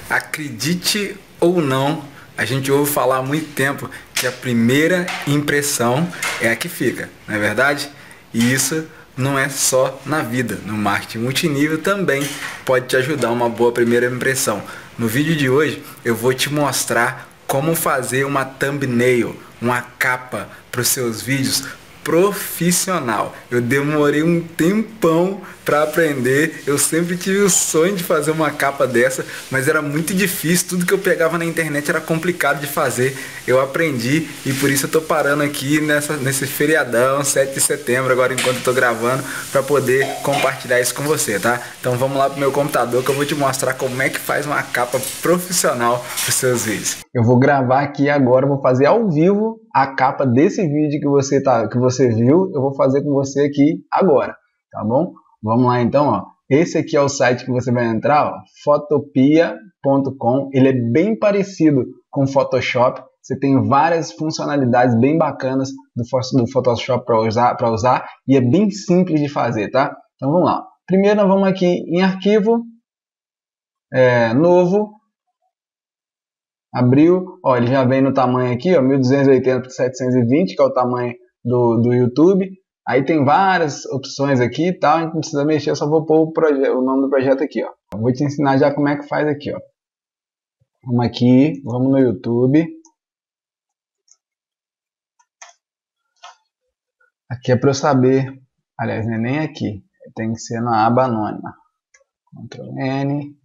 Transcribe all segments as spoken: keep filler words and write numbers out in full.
Acredite ou não, a gente ouve falar há muito tempo que a primeira impressão é a que fica, não é verdade? E isso não é só na vida, no marketing multinível também pode te ajudar uma boa primeira impressão. No vídeo de hoje eu vou te mostrar como fazer uma thumbnail, uma capa para os seus vídeos profissional. Eu demorei um tempão para aprender. Eu sempre tive o sonho de fazer uma capa dessa, mas era muito difícil. Tudo que eu pegava na internet era complicado de fazer. Eu aprendi e por isso eu tô parando aqui nessa, nesse feriadão, sete de setembro, agora enquanto eu tô gravando, para poder compartilhar isso com você, tá? Então vamos lá pro meu computador que eu vou te mostrar como é que faz uma capa profissional pros seus vídeos. Eu vou gravar aqui agora, vou fazer ao vivo a capa desse vídeo que você, tá, que você viu, eu vou fazer com você aqui agora, tá bom? Vamos lá então, ó. Esse aqui é o site que você vai entrar, ó, fotopia ponto com. Ele é bem parecido com o Photoshop. Você tem várias funcionalidades bem bacanas do, do Photoshop para usar, para usar e é bem simples de fazer, tá? Então vamos lá. Primeiro nós vamos aqui em arquivo, é, novo. Abriu, ó, ele já vem no tamanho aqui, ó, mil duzentos e oitenta por setecentos e vinte, que é o tamanho do, do YouTube. Aí tem várias opções aqui e tal, a gente não precisa mexer, eu só vou pôr o, o nome do projeto aqui, ó. Eu vou te ensinar já como é que faz aqui, ó. Vamos aqui, vamos no YouTube. Aqui é para eu saber, aliás, não é nem aqui, tem que ser na aba anônima. control N.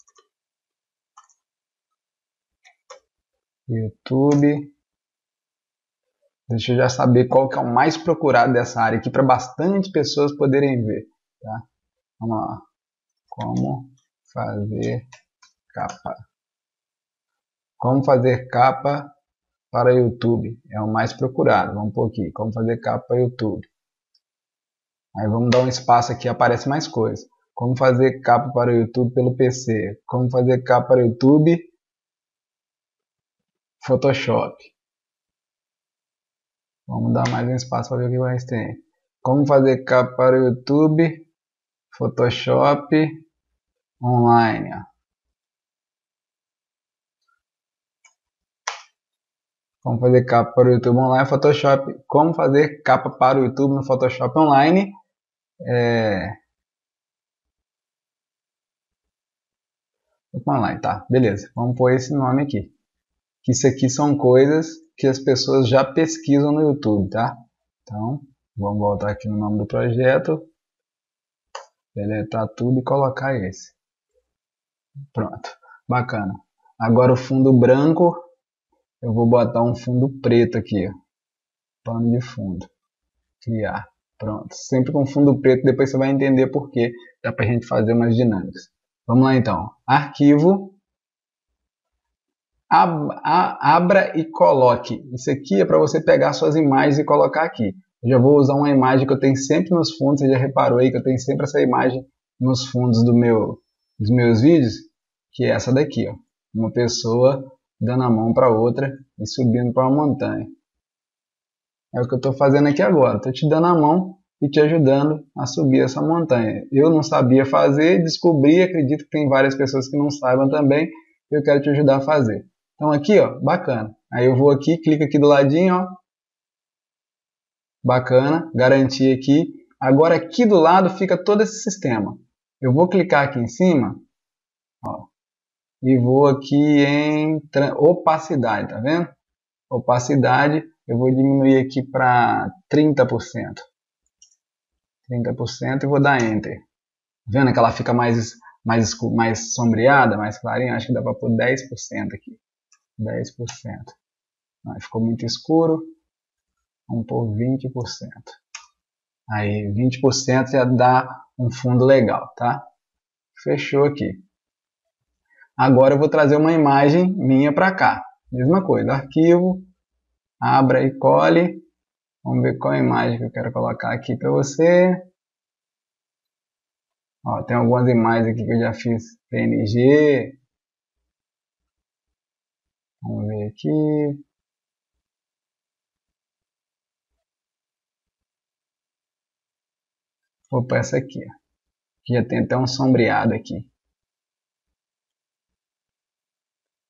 YouTube. Deixa eu já saber qual que é o mais procurado dessa área aqui para bastante pessoas poderem ver, tá? Vamos lá. Como fazer capa. Como fazer capa para YouTube. É o mais procurado. Vamos por aqui. Como fazer capa para YouTube. Aí vamos dar um espaço aqui, aparece mais coisas. Como fazer capa para o YouTube pelo P C. Como fazer capa para o YouTube Photoshop. Vamos dar mais um espaço para ver o que mais tem. Como fazer capa para o YouTube Photoshop online. Ó. Como fazer capa para o YouTube online Photoshop. Como fazer capa para o YouTube no Photoshop online. É... online, tá? Beleza. Vamos pôr esse nome aqui. Que isso aqui são coisas que as pessoas já pesquisam no YouTube, tá? Então, vamos voltar aqui no nome do projeto. Deletar tudo e colocar esse. Pronto. Bacana. Agora o fundo branco. Eu vou botar um fundo preto aqui, ó. Pano de fundo. Criar. Pronto. Sempre com fundo preto, depois você vai entender por que dá pra gente fazer umas dinâmicas. Vamos lá então. Arquivo. Ab a, abra e coloque. Isso aqui é para você pegar suas imagens e colocar aqui. Eu já vou usar uma imagem que eu tenho sempre nos fundos. Você já reparou aí que eu tenho sempre essa imagem nos fundos do meu, dos meus vídeos? Que é essa daqui, ó. Uma pessoa dando a mão para outra e subindo para uma montanha. É o que eu estou fazendo aqui agora. Estou te dando a mão e te ajudando a subir essa montanha. Eu não sabia fazer, descobri, acredito que tem várias pessoas que não saibam também. Eu quero te ajudar a fazer. Então aqui, ó, bacana. Aí eu vou aqui, clico aqui do ladinho, ó. Bacana, garantir aqui. Agora aqui do lado fica todo esse sistema. Eu vou clicar aqui em cima, ó. E vou aqui em opacidade, tá vendo? Opacidade, eu vou diminuir aqui para trinta por cento. trinta por cento e vou dar Enter. Vendo que ela fica mais, mais, mais sombreada, mais clarinha? Acho que dá para pôr dez por cento aqui. dez por cento. Não, ficou muito escuro. Vamos pôr vinte por cento. Aí, vinte por cento já dá um fundo legal, tá? Fechou aqui. Agora eu vou trazer uma imagem minha para cá. Mesma coisa, arquivo, abra e cole. Vamos ver qual imagem que eu quero colocar aqui para você. Ó, tem algumas imagens aqui que eu já fiz P N G. Vamos ver aqui. Vou para essa aqui, ó. Que já tem até um sombreado aqui.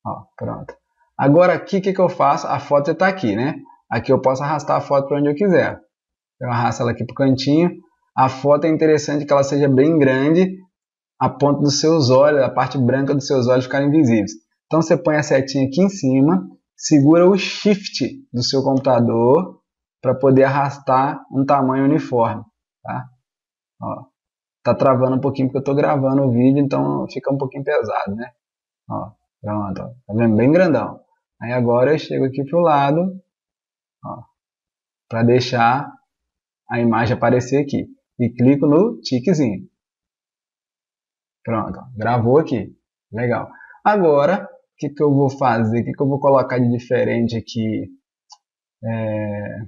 Ó, pronto. Agora aqui, o que, que eu faço? A foto já está aqui, né? Aqui eu posso arrastar a foto para onde eu quiser. Eu arrasto ela aqui para o cantinho. A foto é interessante que ela seja bem grande, a ponto dos seus olhos, a parte branca dos seus olhos ficarem visíveis. Então você põe a setinha aqui em cima, segura o Shift do seu computador para poder arrastar um tamanho uniforme. Tá? Ó, tá travando um pouquinho porque eu estou gravando o vídeo, então fica um pouquinho pesado, né? Ó, pronto, ó. Tá vendo? Bem grandão. Aí agora eu chego aqui pro lado, para deixar a imagem aparecer aqui. E clico no tiquezinho. Pronto, ó, gravou aqui. Legal. Agora, o que, que eu vou fazer? O que, que eu vou colocar de diferente aqui? É...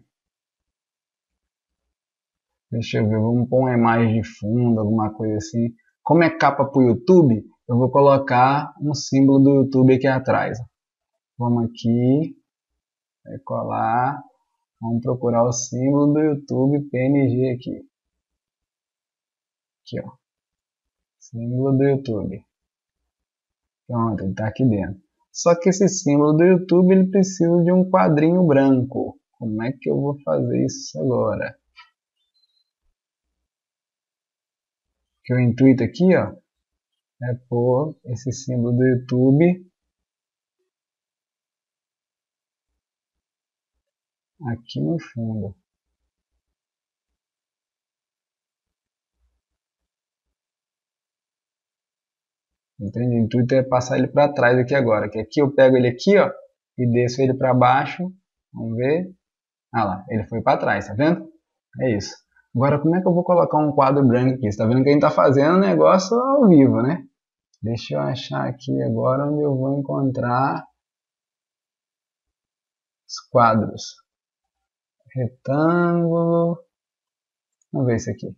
Deixa eu ver, vamos pôr uma imagem de fundo, alguma coisa assim. Como é capa para o YouTube, eu vou colocar um símbolo do YouTube aqui atrás. Vamos aqui, vai colar, vamos procurar o símbolo do YouTube P N G aqui. Aqui, ó. Símbolo do YouTube. Pronto, ele está aqui dentro. Só que esse símbolo do YouTube ele precisa de um quadrinho branco. Como é que eu vou fazer isso agora? Que o intuito aqui, ó, é pôr esse símbolo do YouTube aqui no fundo. Entende? O intuito é passar ele para trás aqui agora. Que aqui eu pego ele aqui, ó, e desço ele para baixo. Vamos ver. Ah lá, ele foi para trás, tá vendo? É isso. Agora, como é que eu vou colocar um quadro branco aqui? Você tá vendo que a gente tá fazendo um negócio ao vivo, né? Deixa eu achar aqui agora onde eu vou encontrar os quadros. Retângulo. Vamos ver esse aqui.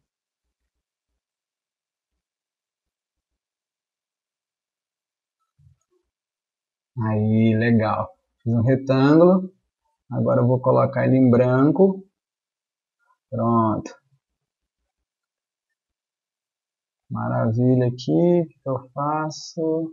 Aí, legal. Fiz um retângulo. Agora eu vou colocar ele em branco. Pronto. Maravilha aqui. O que eu faço?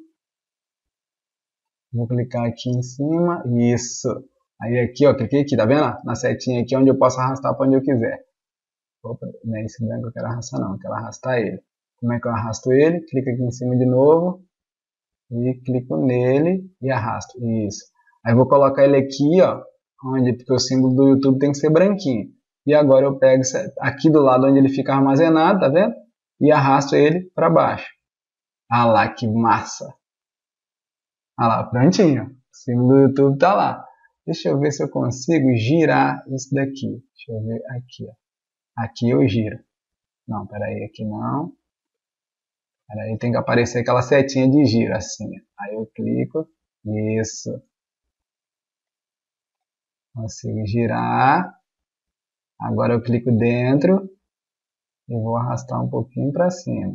Vou clicar aqui em cima. Isso. Aí aqui, ó, cliquei aqui, tá vendo? Na setinha aqui onde eu posso arrastar para onde eu quiser. Opa, não é esse branco que eu quero arrastar não, eu quero arrastar ele. Como é que eu arrasto ele? Clico aqui em cima de novo. E clico nele e arrasto. Isso. Aí vou colocar ele aqui, ó, onde, porque o símbolo do YouTube tem que ser branquinho. E agora eu pego aqui do lado onde ele fica armazenado, tá vendo? E arrasto ele para baixo. Ah lá, que massa! Ah lá, prontinho. O símbolo do YouTube tá lá. Deixa eu ver se eu consigo girar isso daqui. Deixa eu ver aqui, ó. Aqui eu giro. Não, peraí, aqui não. Peraí, tem que aparecer aquela setinha de giro, assim. Aí eu clico. Isso. Consigo girar. Agora eu clico dentro. E vou arrastar um pouquinho para cima.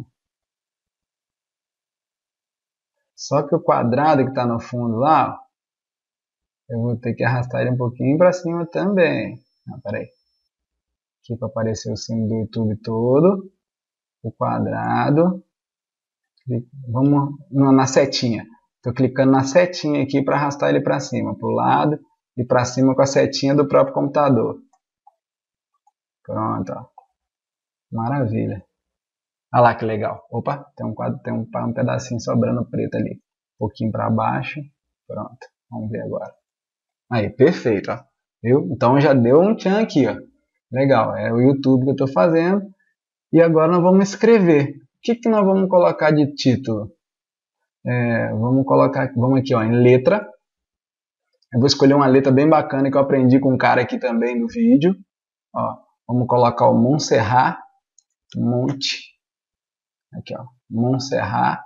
Só que o quadrado que está no fundo lá, ó, eu vou ter que arrastar ele um pouquinho para cima também. Não, peraí. Aqui para aparecer o símbolo do YouTube todo. O quadrado. Vamos na setinha. Estou clicando na setinha aqui para arrastar ele para cima. Para o lado e para cima com a setinha do próprio computador. Pronto, ó. Maravilha. Olha lá que legal. Opa, tem um quadro, tem um, um pedacinho sobrando preto ali. Um pouquinho para baixo. Pronto. Vamos ver agora. Aí, perfeito, ó. Viu? Então já deu um tchan aqui, ó. Legal, é o YouTube que eu estou fazendo. E agora nós vamos escrever. O que, que nós vamos colocar de título? É, vamos colocar, vamos aqui, ó, em letra. Eu vou escolher uma letra bem bacana que eu aprendi com um cara aqui também no vídeo. Ó, vamos colocar o Montserrat. Monte. Aqui, ó, Montserrat.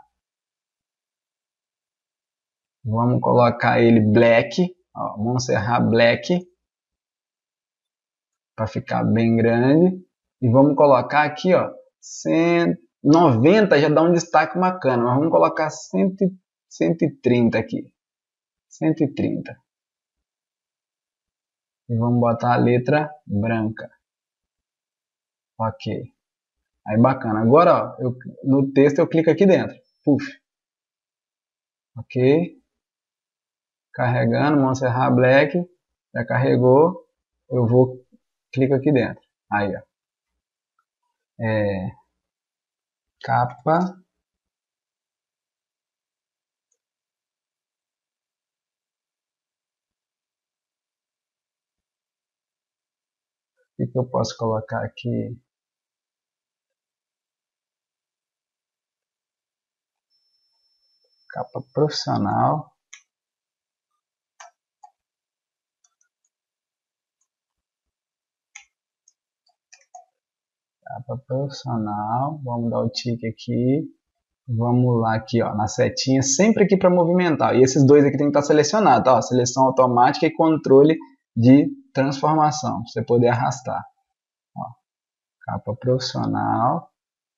Vamos colocar ele Black. Ó, Montserrat Black. Para ficar bem grande. E vamos colocar aqui, ó, cento, noventa já dá um destaque bacana. Mas vamos colocar cem, cento e trinta aqui. cento e trinta. E vamos botar a letra branca. Ok. Aí bacana. Agora, ó, eu, no texto eu clico aqui dentro. Puf. Ok. Carregando, Montserrat Black, já carregou, eu vou, clico aqui dentro, aí ó, é, capa, o que eu posso colocar aqui? Capa profissional. Capa profissional. Vamos dar o tique aqui. Vamos lá aqui, ó, na setinha, sempre aqui para movimentar. E esses dois aqui tem que estar selecionados, ó, seleção automática e controle de transformação, para você poder arrastar. Ó, capa profissional.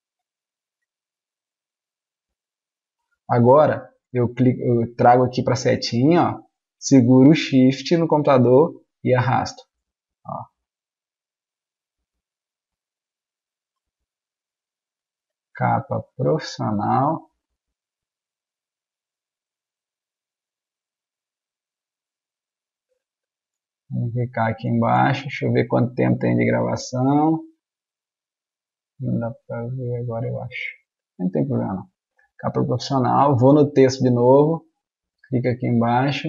Agora, eu, clico, eu trago aqui para a setinha, ó, seguro o Shift no computador e arrasto. Ó. Capa profissional. Vou clicar aqui embaixo, deixa eu ver quanto tempo tem de gravação. Não dá para ver agora, eu acho. Não tem problema não. Capa profissional, vou no texto de novo, clica aqui embaixo,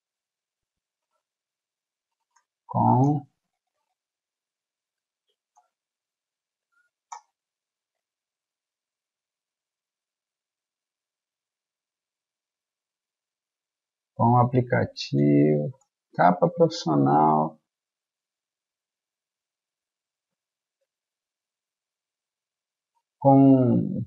com com aplicativo, capa profissional, com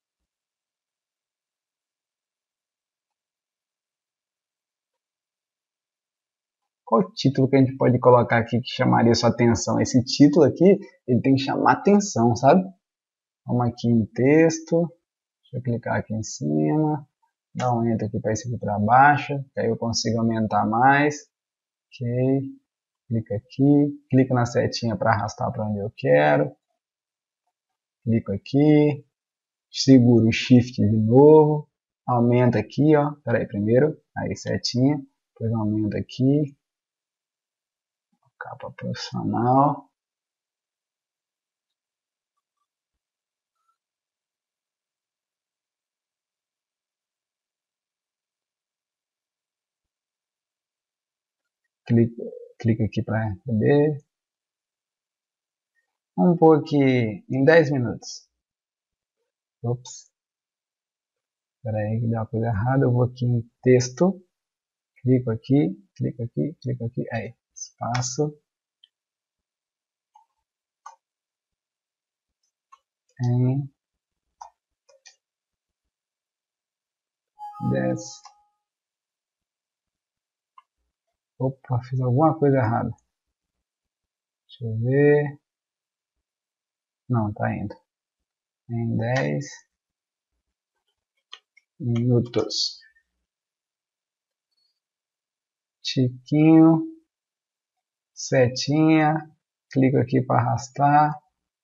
qual o título que a gente pode colocar aqui que chamaria sua atenção? Esse título aqui, ele tem que chamar atenção, sabe? Vamos aqui em texto, deixa eu clicar aqui em cima, dar um enter aqui para esse aqui para baixo, que aí eu consigo aumentar mais. Ok, clica aqui, clica na setinha para arrastar para onde eu quero, clico aqui, seguro o Shift de novo, aumenta aqui, ó, peraí, primeiro, aí setinha, depois aumenta aqui, capa profissional, clica, clica aqui para receber, vamos pôr aqui em dez minutos, ops, peraí que deu uma coisa errada, eu vou aqui em texto, clico aqui, clico aqui, clico aqui, aí, espaço, em dez. Opa, fiz alguma coisa errada. Deixa eu ver. Não, tá indo. Em dez minutos. Tiquinho. Setinha. Clico aqui para arrastar.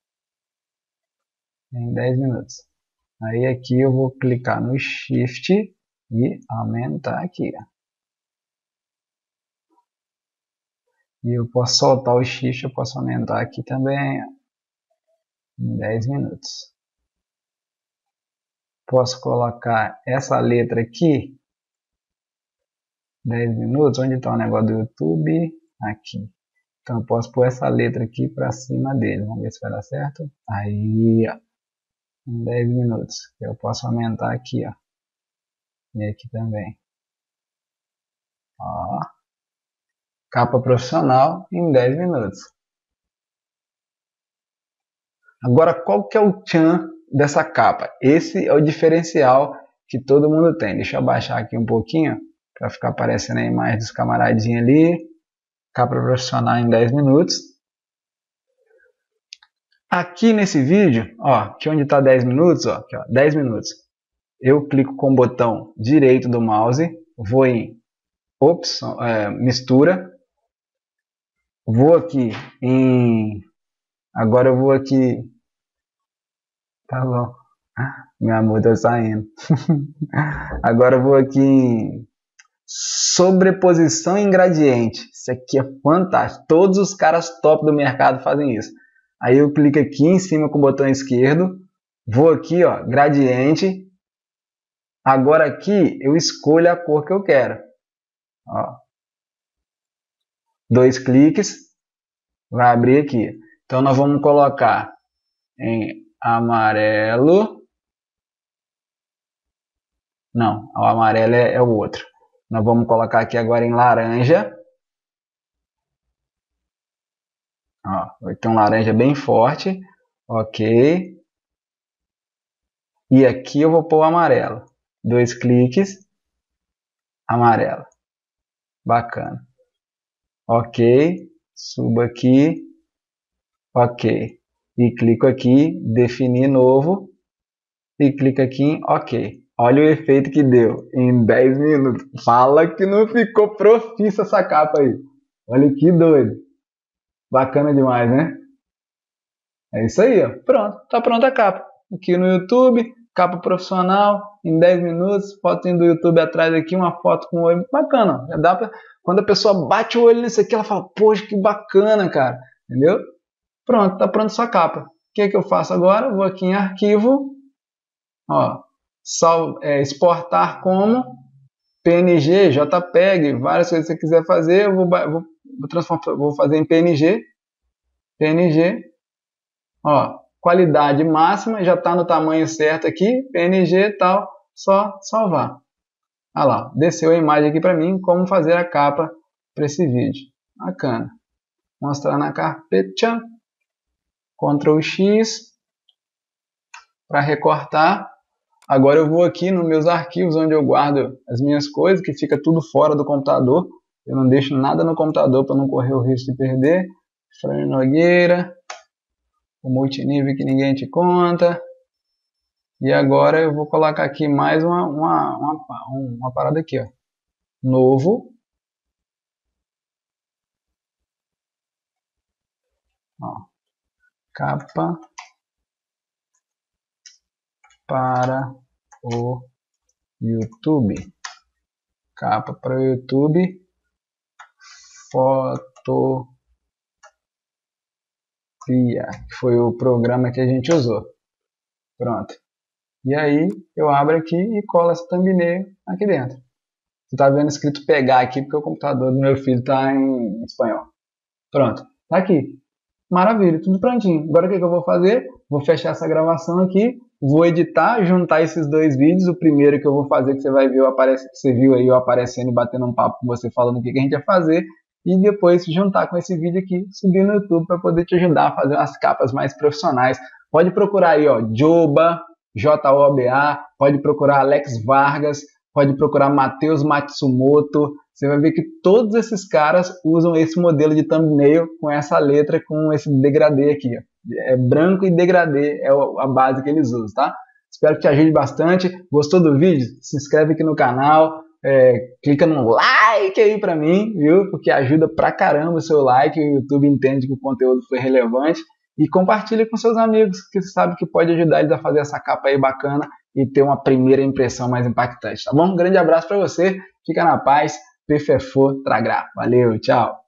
Em dez minutos. Aí aqui eu vou clicar no Shift e aumentar aqui, ó. E eu posso soltar o Shift, eu posso aumentar aqui também, ó, em dez minutos. Posso colocar essa letra aqui, dez minutos, onde está o negócio do YouTube? Aqui. Então eu posso pôr essa letra aqui para cima dele, vamos ver se vai dar certo. Aí, ó, em dez minutos. Eu posso aumentar aqui, ó, e aqui também. Ó. Capa profissional em dez minutos. Agora, qual que é o tchan dessa capa? Esse é o diferencial que todo mundo tem. Deixa eu abaixar aqui um pouquinho, para ficar aparecendo a imagem dos camaradinhos ali. Capa profissional em dez minutos. Aqui nesse vídeo, ó, aqui onde está dez minutos, ó, aqui, ó, dez minutos. Eu clico com o botão direito do mouse, vou em opção, é, mistura. Vou aqui em... Agora eu vou aqui... Tá bom. Meu amor, tá saindo. Agora eu vou aqui em sobreposição em gradiente. Isso aqui é fantástico. Todos os caras top do mercado fazem isso. Aí eu clico aqui em cima com o botão esquerdo, vou aqui, ó, gradiente. Agora aqui eu escolho a cor que eu quero. Ó. Dois cliques, vai abrir aqui. Então nós vamos colocar em amarelo. Não, o amarelo é, é o outro. Nós vamos colocar aqui agora em laranja. Ó, vai ter um laranja bem forte. Ok. E aqui eu vou pôr o amarelo. Dois cliques. Amarelo. Bacana. Ok. Subo aqui. Ok. E clico aqui. Definir novo. E clico aqui em ok. Olha o efeito que deu em dez minutos. Fala que não ficou profissa essa capa aí. Olha que doido. Bacana demais, né? É isso aí, ó. Pronto. Tá pronta a capa. Aqui no YouTube, capa profissional, em dez minutos. Fotinho do YouTube atrás aqui, uma foto com o olho. Bacana. Já dá pra... Quando a pessoa bate o olho nisso aqui, ela fala, poxa, que bacana, cara. Entendeu? Pronto, tá pronta sua capa. O que é que eu faço agora? Vou aqui em arquivo. Ó. Sal, é, exportar como P N G, JPEG, várias coisas que você quiser fazer, eu vou, vou, vou, transformar, vou fazer em P N G, P N G, ó, qualidade máxima, já está no tamanho certo aqui, P N G e tal, só salvar. Olha lá, desceu a imagem aqui para mim, como fazer a capa para esse vídeo. Bacana. Mostrar na carpeta, control X, para recortar. Agora eu vou aqui nos meus arquivos onde eu guardo as minhas coisas, que fica tudo fora do computador. Eu não deixo nada no computador para não correr o risco de perder. Fran Nogueira, o multinível que ninguém te conta. E agora eu vou colocar aqui mais uma, uma, uma, uma parada aqui, ó. Novo. Ó. Capa para o YouTube. Capa para o YouTube. Fotopia, que foi o programa que a gente usou. Pronto. E aí eu abro aqui e colo essa thumbnail aqui dentro. Você está vendo escrito pegar aqui porque o computador do meu filho está em espanhol. Pronto. Tá aqui. Maravilha, tudo prontinho. Agora o que, que eu vou fazer? Vou fechar essa gravação aqui, vou editar, juntar esses dois vídeos. O primeiro que eu vou fazer, que você vai ver, eu aparece, que você viu aí eu aparecendo e batendo um papo com você, falando o que, que a gente ia fazer. E depois juntar com esse vídeo aqui, subir no YouTube para poder te ajudar a fazer umas capas mais profissionais. Pode procurar aí, ó, Joba, J O B A, pode procurar Alex Vargas, pode procurar Matheus Matsumoto. Você vai ver que todos esses caras usam esse modelo de thumbnail com essa letra, com esse degradê aqui. Ó. É branco e degradê é a base que eles usam, tá? Espero que te ajude bastante. Gostou do vídeo? Se inscreve aqui no canal, é, clica no like aí pra mim, viu? Porque ajuda pra caramba o seu like, o YouTube entende que o conteúdo foi relevante. E compartilha com seus amigos, que você sabe que pode ajudar eles a fazer essa capa aí bacana e ter uma primeira impressão mais impactante, tá bom? Um grande abraço pra você, fica na paz. P F F O Tragrá. Valeu, tchau!